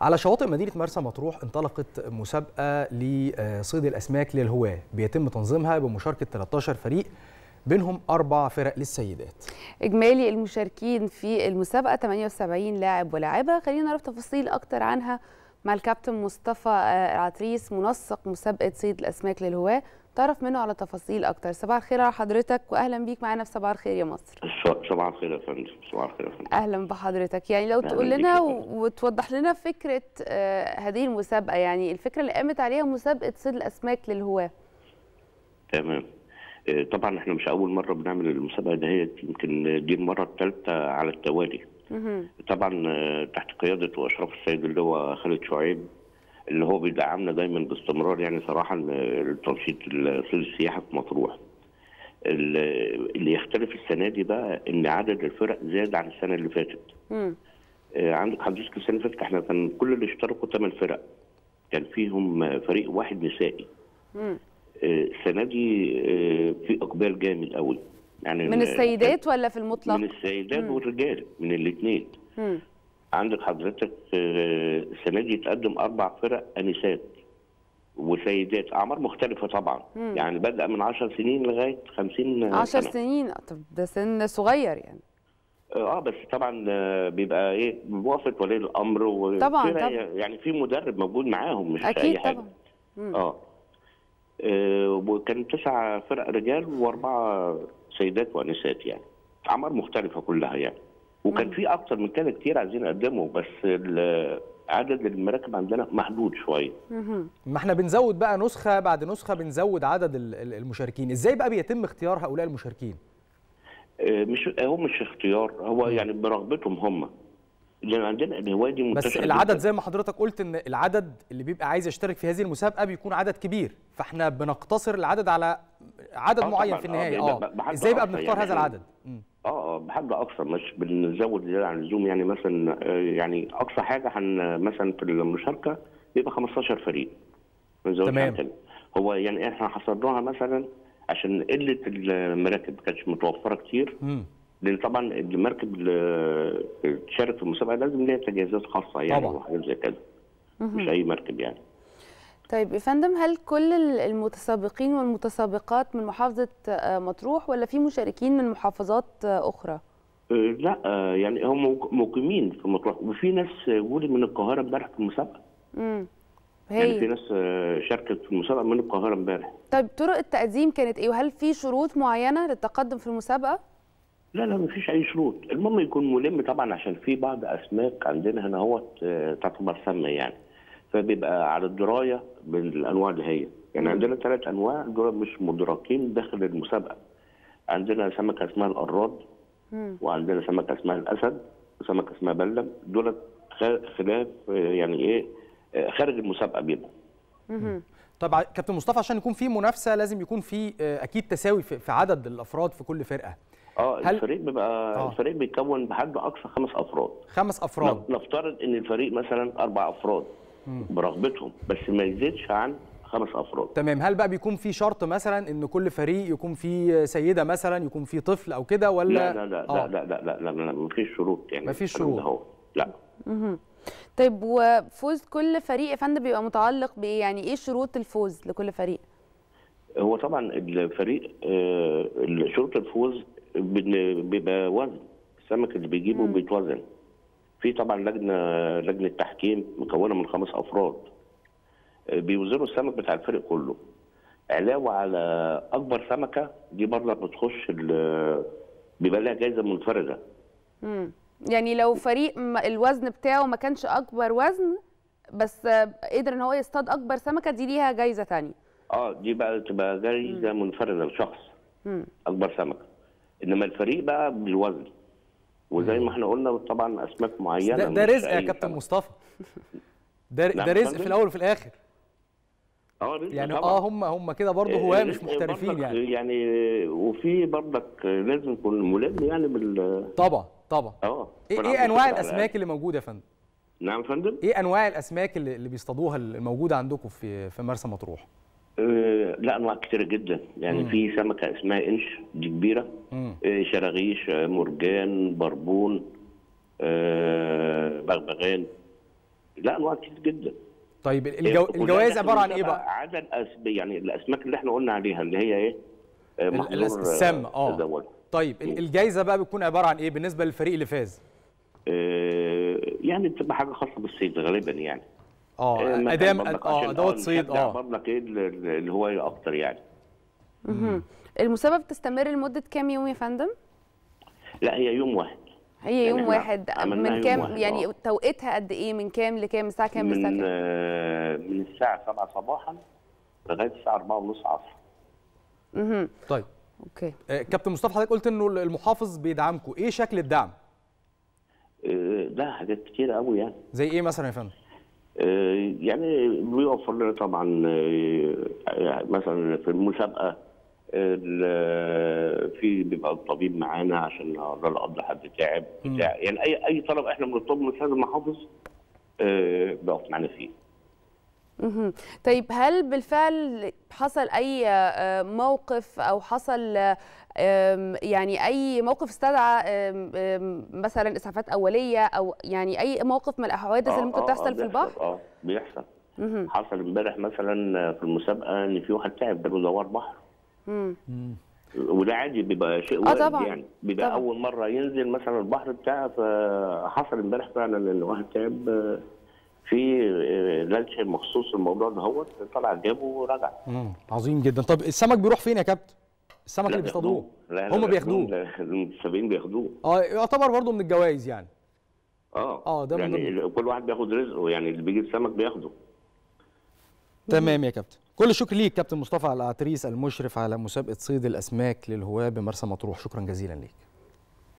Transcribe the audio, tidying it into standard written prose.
على شواطئ مدينة مرسى مطروح انطلقت مسابقة لصيد الأسماك للهواة بيتم تنظيمها بمشاركة 13 فريق بينهم 4 فرق للسيدات. إجمالي المشاركين في المسابقة 78 لاعب ولاعبة. خلينا نعرف تفاصيل أكتر عنها مع الكابتن مصطفى العتريس منسق مسابقة صيد الأسماك للهواة، تعرف منه على تفاصيل أكتر. صباح الخير على حضرتك وأهلا بيك معانا في صباح الخير يا مصر. صباح الخير يا فندم. صباح الخير يا فندم. أهلا بحضرتك. يعني لو تقول لنا وتوضح لنا فكرة هذه المسابقة، يعني الفكرة اللي قامت عليها مسابقة صيد الأسماك للهواة. تمام. طبعا احنا مش أول مرة بنعمل المسابقة دهيت، يمكن دي المرة الثالثة على التوالي. طبعا تحت قيادة وإشراف السيد اللي هو خالد شعيب، اللي هو بيدعمنا دايما باستمرار، يعني صراحه تنشيط صيد السياحه في مطروح. اللي يختلف السنه دي بقى ان عدد الفرق زاد عن السنه اللي فاتت. عندك حضرتك السنه اللي فاتت احنا كان كل اللي اشتركوا 8 فرق، كان فيهم فريق واحد نسائي. السنه دي في اقبال جامد قوي، يعني من السيدات ولا في المطلق؟ من السيدات والرجال، من الاثنين. عندك حضرتك السنه دي يتقدم 4 فرق انسات وسيدات، اعمار مختلفه طبعا. يعني بدأ من 10 سنين لغايه 50 10 سنه. سنين؟ طب ده سن صغير يعني. بس طبعا بيبقى ايه بموافقه ولي الامر طبعا يعني في مدرب موجود معاهم، مش أكيد اي حاجه. طبعا. وكان 9 فرق رجال و4 سيدات وانسات، يعني اعمار مختلفه كلها يعني. وكان في اكتر من كده كتير عايزين نقدمه، بس عدد المراكب عندنا محدود شويه. ما احنا بنزود بقى نسخه بعد نسخه، بنزود عدد المشاركين. ازاي بقى بيتم اختيار هؤلاء المشاركين؟ مش اختيار، هو يعني برغبتهم هم. لان عندنا الهوايه دي منتشره بس العدد زي ما حضرتك قلت ان العدد اللي بيبقى عايز يشترك في هذه المسابقه بيكون عدد كبير، فاحنا بنقتصر العدد على عدد معين في النهايه. ازاي بقى بنختار يعني هذا العدد؟ بحد اقصى، مش بنزود زياده عن اللزوم. يعني مثلا يعني اقصى حاجه مثلا في المشاركه بيبقى 15 فريق. تمام. هو يعني احنا حصرناها مثلا عشان قله المراكب ما كانتش متوفره كتير. لان طبعا المركب اللي تشارك في المسابقه لازم ليها تجهيزات خاصه يعني وحاجات زي كده. مش اي مركب يعني. طيب يا فندم، هل كل المتسابقين والمتسابقات من محافظه مطروح ولا في مشاركين من محافظات اخرى؟ لا، يعني هم مقيمين في مطروح، وفي ناس جولي من القاهره امبارح في المسابقه. يعني في ناس شاركت في المسابقه من القاهره امبارح. طيب طرق التقديم كانت ايه؟ وهل في شروط معينه للتقدم في المسابقه؟ لا مفيش اي شروط، المهم يكون ملم طبعا، عشان في بعض اسماك عندنا هنا اهوت تعتبر سامه يعني، فبيبقى على الدرايه بالانواع اللي هي يعني. عندنا 3 انواع دول مش مدركين داخل المسابقه. عندنا سمكه اسمها القراد، وعندنا سمكه اسمها الاسد، وسمكه اسمها بلم. دول خلاف يعني ايه خارج المسابقه بيبقى. طبعا كابتن مصطفى، عشان يكون في منافسه لازم يكون في اكيد تساوي في عدد الافراد في كل فرقه. الفريق بيبقى الفريق بيتكون بحد اقصى 5 افراد. 5 افراد. نفترض ان الفريق مثلا 4 افراد برغبتهم، بس ما يزيدش عن 5 افراد. تمام. هل بقى بيكون في شرط مثلا ان كل فريق يكون فيه سيده مثلا، يكون فيه طفل او كده، ولا؟ لا لا لا لا لا لا لا لا، مفيش شروط يعني. مفيش شروط. لا. طيب وفوز كل فريق يا فندم بيبقى متعلق بايه؟ يعني ايه شروط الفوز لكل فريق؟ هو طبعا الفريق شروط الفوز بيبقى وزن السمك اللي بيجيبه بيتوزن. في طبعا لجنه تحكيم مكونه من 5 افراد بيوزنوا السمك بتاع الفريق كله، علاوه على اكبر سمكه دي برضه بتخش بيبقى لها جايزه منفرده. يعني لو فريق الوزن بتاعه ما كانش اكبر وزن بس قدر ان هو يصطاد اكبر سمكه، دي ليها جايزه ثانيه. دي بقى تبقى جايزه منفرده لشخص اكبر سمكه. انما الفريق بقى بالوزن، وزي ما احنا قلنا طبعا اسماك معينه. ده رزق يا كابتن مصطفى. ده رزق في الاول وفي الاخر. يعني هم كده برضه هواه مش محترفين يعني وفي برضك لازم يكون ملم يعني طبعا. ايه انواع الاسماك اللي موجوده يا فندم؟ نعم يا فندم. ايه انواع الاسماك اللي بيصطادوها الموجوده عندكم في مرسى مطروح؟ لا، انواع كتيره جدا يعني. في سمكه اسمها انش، دي كبيره. شراغيش، مرجان، بربون، بغبغان. لا انواع كتير جدا. طيب الجوائز عباره عن ايه بقى؟ عدد يعني الاسماك اللي احنا قلنا عليها اللي هي ايه؟ محظور السم. تداولها. طيب الجائزه بقى بتكون عباره عن ايه بالنسبه للفريق اللي فاز؟ يعني بتبقى حاجه خاصه بالصيد غالبا يعني. ادام ادوات صيد برضك ايه اللي هو اكتر يعني. المسابقه بتستمر لمده كام يوم يا فندم؟ لا هي يوم واحد. هي يوم واحد. من كام واحد يعني توقيتها قد ايه؟ من كام لكام؟ الساعه كام للساعه كام؟ من الساعه 7 صباحا لغايه الساعه 4:30 عصرا. طيب اوكي. كابتن مصطفى، حضرتك قلت انه المحافظ بيدعمكم، ايه شكل الدعم؟ ده حاجات كتير قوي يعني. زي ايه مثلا يا فندم؟ يعني بيوفر لنا طبعا مثلا في المسابقه في بيبقى الطبيب معانا عشان نقدر حد تعب بتاع يعني اي طلب احنا بنطلبه من السيد المحافظ بيقف معانا فيه. طيب هل بالفعل حصل اي موقف او حصل يعني اي موقف استدعى مثلا اسعافات اوليه او يعني اي موقف من الحوادث اللي ممكن تحصل في البحر؟ بيحصل. حصل امبارح مثلا في المسابقه ان في واحد تعب ده دوار بحر. وده عادي بيبقى شيء وارد يعني. بيبقى طبعا. اول مره ينزل مثلا البحر بتاعه. فحصل امبارح فعلا ان واحد تعب في لانش مخصوص الموضوع ده، هو طلع جابه ورجع. عظيم جدا. طب السمك بيروح فين يا كابتن؟ السمك اللي بيصطادوه هم بياخدوه؟ المتسابقين بياخدوه. يعتبر برضه من الجوائز يعني. ده يعني كل واحد بياخد رزقه يعني، اللي بيجي السمك بياخده. تمام يا كابتن. كل الشكر ليك كابتن مصطفى العتريس المشرف على مسابقه صيد الاسماك للهواة بمرسى مطروح. شكرا جزيلا ليك.